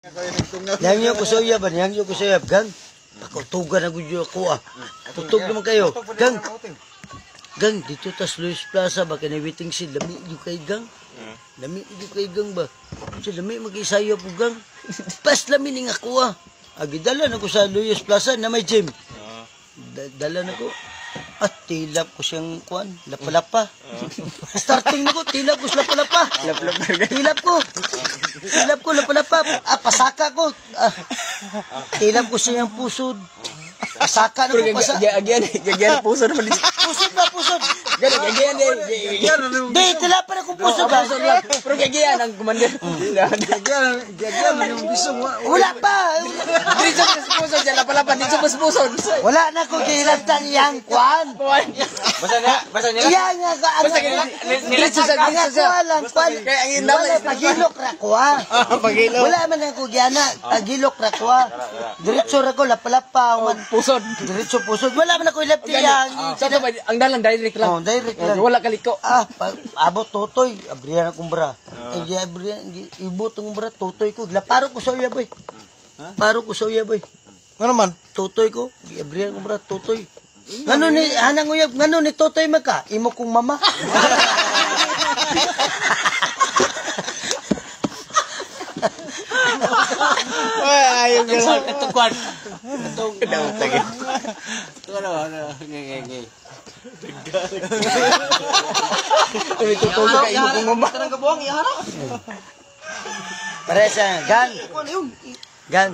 Yang ko soya ba? Yang ko soya gang. Pakutugan na gudyo ako ah. Tutog naman kayo. Gang. Gang, dito tas Luis Plaza ba? Kanawiting si Lami yung kay gang. Lami yung kay gang ba? Si Lami mag-isayo po gang. Pas lami ning ako ah. Agidala na ko sa Luis Plaza na may gym. Dala na ko. At tilap ko siyang kuan, lapalapa. Starting na ko, tilap ko sa lapalapa. Tilap ko, lapalapa. Pasaka ko. Tilap ko siyang pusod. Pasaka na ko pasa. Gagyan pusod naman. Pusod ba, pusod? Gagyan. Di, tilap na ko pusod ba? Pero gagyan ang kumander. Gagyan yung bisong. Wala pa. Dito sa pusod, dyan lapalapan. Dito sa pusod. Wala na ko gilatan yang kuan. Basta niya. Iya nga ka. Dito sa kuan. Wala pagilok ra ko ah. Wala man ako gyana, pagilok ra ko ah. Diretso ra ko lapalapa. Pusod. Diretso pusod. Wala man ako ilapti yang. Ang dalang direct lang. Oh, direct lang. Wala kaliko. Abot totoy, abrihan akong bra. Ibot akong bra, totoy ko. Paro ko sa uya, boy. Paro ko sa uya, boy. Ano man? Totoy ko, abrihan akong bra, totoy. Ngano ni, hanang uyab, ngano ni totoy maka? Imo kong mama. Ay, ayaw ka. Ito kwan. Ito lagi. Ano, ngay. Tutulog ka imo kung mama. Kanang kabuang iharap. Pare sa gang. Gang.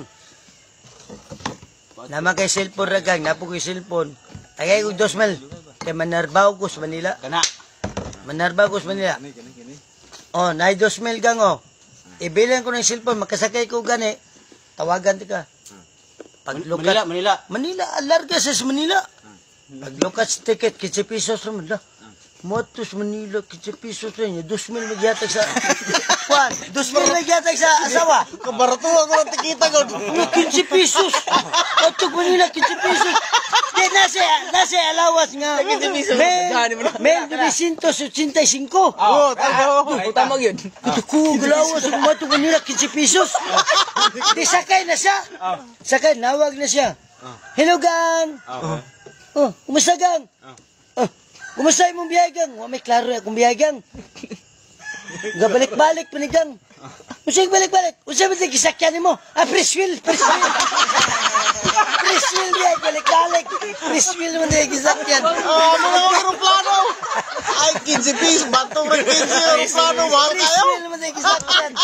Nama kay cellphone ra gang, napo kay cellphone. Tagay ko 2,000. Kay Manarbaw ko sa Manila. Kana. Manarbaw ko sa Manila. Oh, nay 2,000 gang oh. Ibilhan ko ng cellphone, makasakay ko gani. Tawagan ti ka. Paglukat Manila, alarga sa Manila. Paglukat sa ticket, 15 pesos naman la. Motos Manila, 15 pesos rin. 2,000 magyatag sa... Juan, 2,000 magyatag sa asawa. Kabarato ako ng tikita ko. 15 pesos. Otog Manila, 15 pesos. Di, nasa alawas nga. 15 pesos. Mel 985. Oo, Tama yun. Ito ko, galawas. Otog Manila, 15 pesos. Di, sakay na siya. Sakay, nawag na siya. Hello, gang. Oh, kumusta, gang? Kumusta imong biyahe gang? Wa may klaro akong biyahe gang. Gabalik-balik pa ni gang. Usay balik-balik. Usay ba gisakyan nimo? Preswheel. Preswheel biyahe balik-balik. Preswheel mo na gisakyan. Mga aeroplano. Ay, 15 pesos. Bantong rin 15 aeroplano. Mahal kayo. Preswheel mo na gisakyan.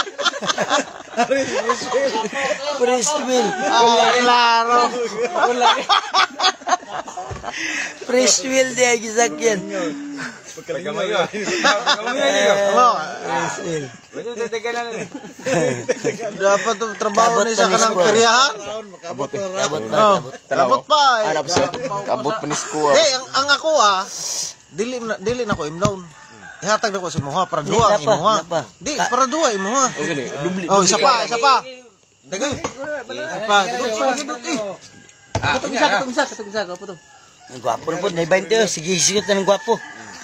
Preswheel. Klaro. Preswheel dia gisakyan. Dapat trabaho ni sa kanang karyahan. Abot pa. Abot panis ko. Ang ako dili na ko imlawn. Ihatag na ko sa imuha para duwa ang imuha. Di, para duwa imuha. Oh, isa pa. Dagan. Katong isa. Kapo to. Ang gwapo na po, na 20. Sige, sigot na ng gwapo.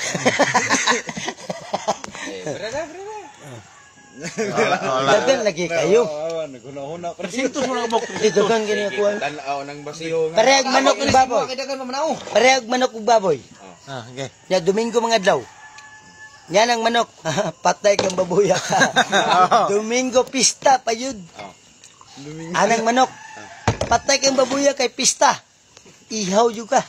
Dagan lagi kayo. Sintos mo na kabok. Dagan ganyan ako. Tanaw ng basiyo. Parehag manok ng baboy. Parehag manok ng baboy. Okay. Ya, Domingo mga adlaw. Yan ang manok. Patay kang babuya ka. Domingo pista pa yun. Anang manok. Patay kang babuya kay pista. Ihaw juga.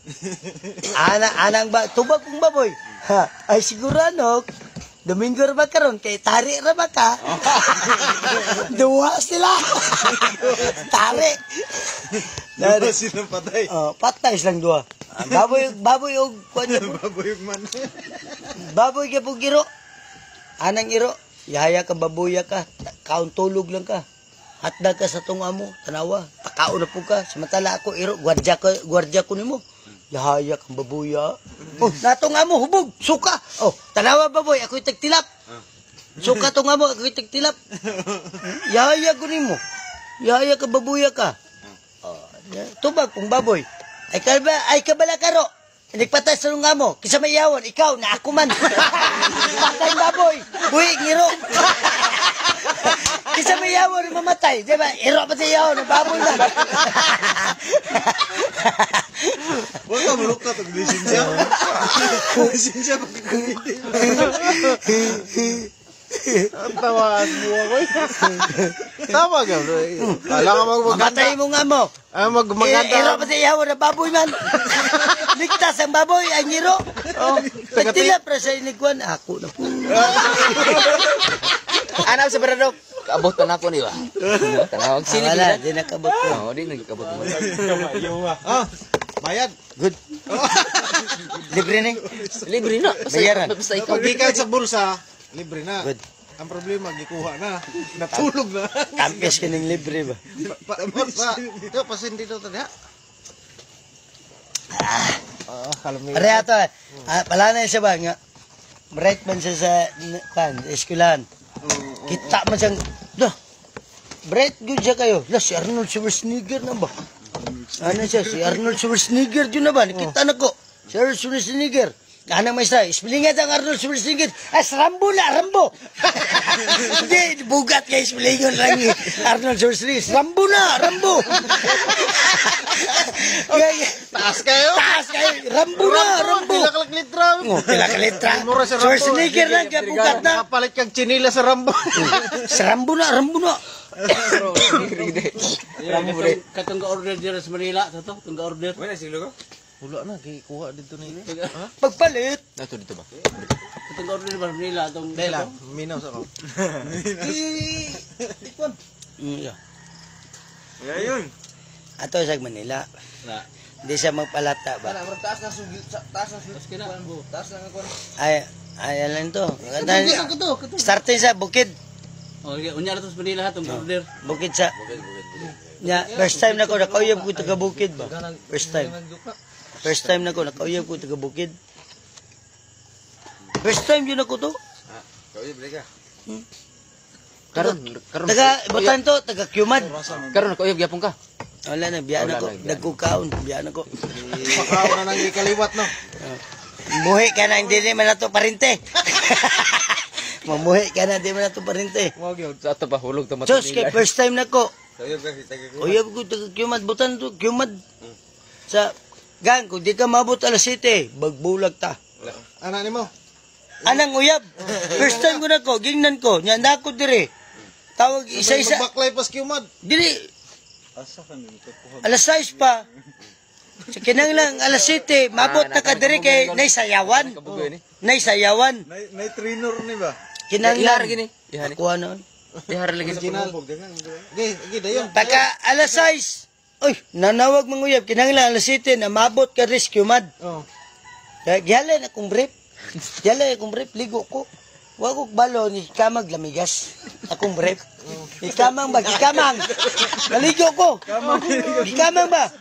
Anang ba tubag kong baboy. Ay sigurano. Domingo ra ba karon kay tari ra ba ka? Duwa sila. Tari. Dara sila patay. Oh, patay silang duwa. Baboy og kunya. Baboy man. Baboy ka po giro. Anang iro. Yaya ka babuya ka. Kaon tulog lang ka. Hatdag ka sa tunga mo. Tanawa. Pakaon na po ka. Samantala ako iro. Gwardya ko nimo. Yaya kang babuya. Oh, natunga mo. Hubog. Suka. Oh, tanawa baboy. Ako'y tagtilap. Suka tunga mo. Ako'y tagtilap. Yaya ko nimo. Yaya ka babuya ka. Oh, tubag kong baboy. Ay kabala karo. Nagpatay sa lunga mo. Kisa may yawan. Ikaw na ako man. Patay baboy. Buhi ngiro. Isa may yawa na mamatay. Di ba? Iro pa siya yawa. Nababoy na. Huwag ka mulok ka. Lisensya. Lisensya pagkakamiti. Ang tawaan mo ako. Tama ka. Alam ka magmaganda. Mamatay mo nga mo. Magmaganda. Iro pa siya yawa na baboy man. Ligtas ang baboy. Ang iro. Pagtila para sa inigwan. Ako na po. Anak sa Bradok. Abot na ako ni ba? Tanawag sini Wala. kita. Di nakabot ko. Oh, di nagkabot mo. Bayad. Good. Libre na. Libre na. Bayaran. Basta ikaw. Pag gikan sa bulsa, libre na. Good. Ang problema, gikuha na. Natulog na. Kampes ka ng libre ba? Pasindi daw tadi ha? Kalami. Pareha to. Pala na siya ba nga? Bright man siya sa eskwelahan. Kita man siyang, bright good siya kayo. Si Arnold Schwarzenegger na ba? Ano siya? Si Arnold Schwarzenegger yun na ba? Nakita na ko. Si Arnold Schwarzenegger. Anang maestra, ispilingan ang Arnold Schwarzenegger. Rambo na, Rambo! Hindi, bugat kayo ispilingan lang ni Arnold Schwarzenegger. Rambo na, Rambo! Taas kayo. Taas kayo, Rambo na, Rambo! Pila ka litra. Pila ka letra. Mura sa Rambo. Schwarzenegger lang, kaya bugat na. Kapalit kang chinila sa Rambo. Si Rambo na, Rambo na. Katong ka-order dito sa Manila, ito, itong ka-order. Wala silo ko? Wala na, kuha dito na yun. Pagpalit. Nato dito ba? Itong ka-order sa Manila, itong... Dahil lang, minaw sa ako. Yeah. Ayun. Ato sa Manila. Na. Hindi siya magpalata ba? Taas na sugil, taas na sugil. Taas na ako. Ay, lang to. Kato. Starting sa Bukid. O, unya na ito sa Manila, itong ka-order. Bukid sa... Ya, first time na ko, nakauyab ko taga Bukid ba? First time. First time na ko, nakauyab ko taga Bukid. First time yun ako to. Kau iya beli ka? Karon, Karon. taga, ibutan to, taga Qmad. Karon ko iya gyapon ka. Wala na, biyan ako. Nagkukaon, biyan ako. Pakaw na nang ikaliwat, no? Muhi ka na, hindi naman na to parinte. Mamuhi ka na, hindi naman na to parinte. Mo gyud sa ato ba hulog ta Diyos, kay first time na ko. Kau iya taga ko. Uyab ko taga Qmad, butan to, Qmad. Sa, gang, kung di ka mabot alas 7, bagbulag ta. Anak ni mo? Anang uyab. First time ko na ko, gingnan ko, nyanda ko dire. Tawag isa-isa. Magbaklay pas kiumad. Dili. Alas 6 pa. Sa kinanglang alas 7, mabot na ka dire kay naisayawan. Kabugoy ni. Naisayawan. Nay trainer ni ba? Ihar Kinanglang. gini. Ihar. Kuha na. Ihar lagi sa Original. Gi dayon. Pagka alas 6, uy, nanawag manguyab. Kinanglang alas 7 na mabot ka rescue mad. Oh. Kaya gihalay na akong brief. Gihalay akong brief, ligo ko. Huwag ko balo ni kamag lamigas. Akong brief. Ikamang ba? Ikamang. Naligo ko. Ikamang ba?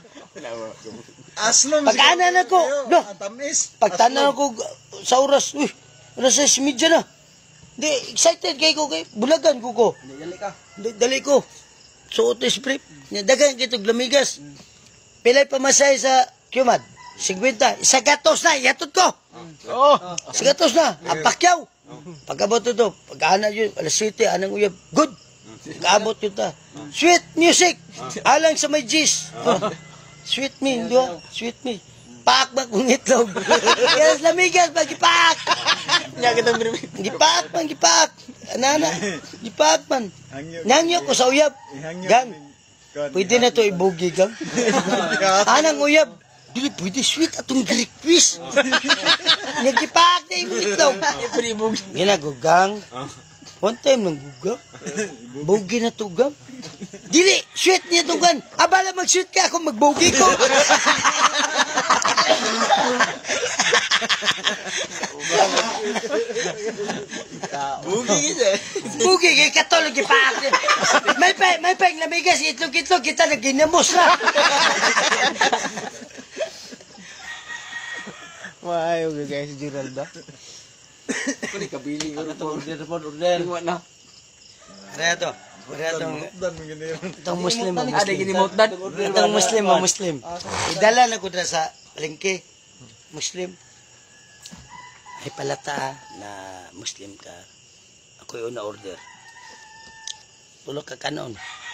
Asnom Pag-ana na ko. No. Tamis. Pagtanaw ko sa oras. Uy, alas 6:30 na. Di, excited kay ko kay bulagan ko ko. Dali ko. Suot is brief. Dagan kitog lamigas. Pilay pamasay sa Qmad. 50. Isa gatos na. Ihatod ko. Oh. Isa gatos na. Apakyaw. Pagkabot ito. Pag-ana yun. Alas 7. Anang uyab. Good. Pag-abot yun ta. Sweet music. Alang sa may G's. Sweet me. Di ba? Sweet me. Paak ba kung itlog? Yes, lamigas. Pag-ipaak. Gipaak man. Gipaak. Anana. Gipaak man. Nangyo ko sa uyab. Gang. Pwede na to ibugi, gang. Anang uyab. Dili pwede sweet atong request. Nagipaak na yung itlog. Ginagugang. One time nang gugang. Bugi na to, gang. Dili, sweet niya to, gang. Abala mag-sweet ka ako, magbugi ko. Bugi, kay katulog ipaak niya. May pa yung lamigas, itlog-itlog, kita naginamos na. Maayo guys Geralda. Kuni kabili Order. na. Pareha to. Pareha itong Muslim o Ada Muslim. gini motdad. Itong Muslim o Muslim. Idala na ko na sa palengke. Muslim. Ay palata na Muslim ka. Ako yung na-order. tulo ka kanon.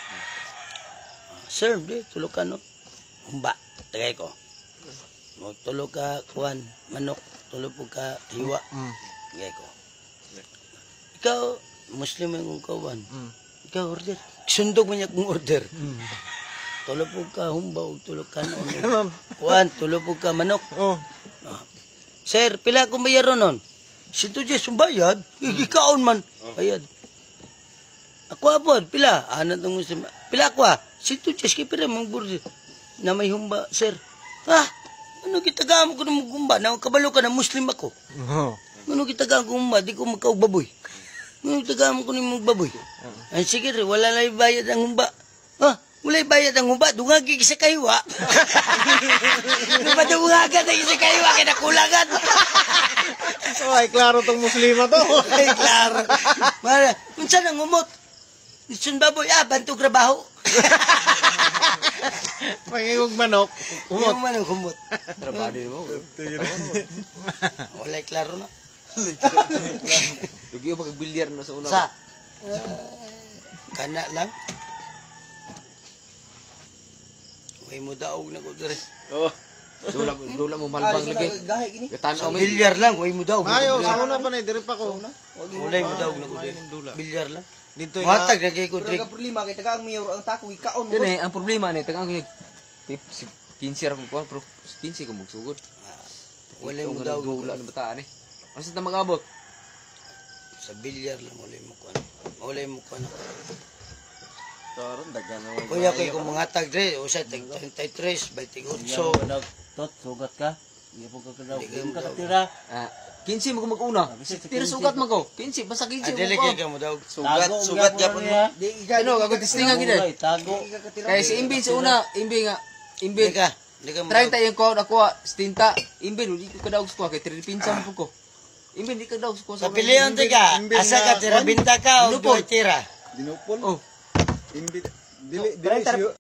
Sir, di tulo kanon. Humba, tagay ko. Mo tulo ka kuan, manok, tulo po ka hiwa. Tagay ko. Ikaw, Muslim ang kawan. Ikaw order. Sundog man niya kong order. Tulo po ka humba, tulo ka kanon. Kuan, tulo po ka manok. Oh. Sir, pila akong bayaron nun? Sinto Diyos, yung bayad? Ikaon man. Bayad. Ako apod, pila? Anak ng Muslim. Pila ako Sinto Diyos, kaya pila mong burdi. Na may humba, sir. Ano kitagam ko ng humba? Nakabalo ka na Muslim ako. Ano kitagam ko humba? Di ko magkaubaboy. Ano kitagam ko ng magbaboy? Ay, sige rin, wala na bayad ang humba. Wala bayad ang humba, dungagi sa kaywa. Ano ba dungagan ang isa kaywa, kinakulangan? So, ay klaro tong muslima to. Ay, klaro. Mara, kung saan ang umot? Itsun baboy, bantog trabaho. Pangingog manok, umot. Yung manong humot. Trabaho din mo. Wala, klaro na. Dugi yung pag-bilyar na sa una. Sa? Kana lang. May mo daog na ko dire. Oh. Dula mo malbang lagi. Katanaw mo. Bilyar lang, way mo daog. Ayo, sa una pa na, diri pa ko. Wala mo daog na ko dire. Bilyar lang. Dito Matag na kay ko dire. problema kay tagang mayor ang tako ikaon mo. Dili, ang problema ni tagang ko 15 ra ko pero 15 ko magsugod. Wala mo daog. Wala na bataan eh. Ano sa magabot? Sa bilyar lang, wala mo ko. Wala mo ko. Karon dagan naman. Kuya kay kung mga tag dire, o sa 33, 28. Tot, sugat ka. Hindi po ka kadaw. Hindi ka katira. 15 mo ko mag-una. Pero sugat mo ko. 15 basta 15 mo Adili ko. kay ka mo daog. Sugat gyapon mo. Di Ano, ako testingan gid. Tago. Kaya si Imbin sa una, Imbin nga. Imbin Hindi ka mo 30 yung ko ako stinta. Imbin di ko kadaog ko kay 3 pinsan mo ko. Imbin di ka daog ko sa piliyon tika, asa ka tira binta ka o Lupol. doy tira. Dinupol. Oh. Dili